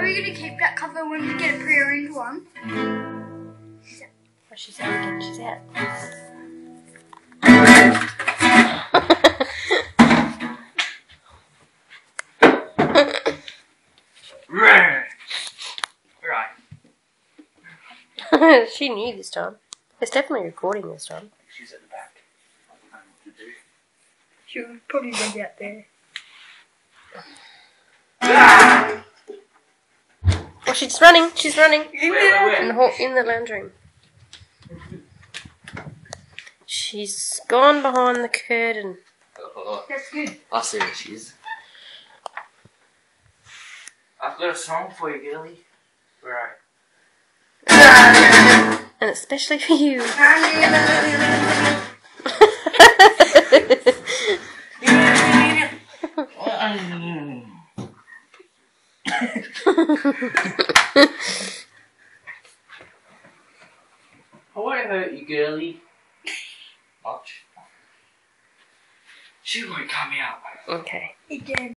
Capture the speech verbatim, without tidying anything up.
we going to keep that cover when we get a pre-arranged one? Oh, she's out again. She's out. Right. She knew this time. It's definitely recording this time. She's at the back. I don't know what to do. She'll probably be out there. Ah! Oh, she's running. She's running. Where, where, where? In the hall, in the lounge room. She's gone behind the curtain. Oh, That's good. I see where she is. I've got a song for you, girlie. Right. And especially for you. I won't hurt you, girlie. Watch. She won't come out. Okay. Again.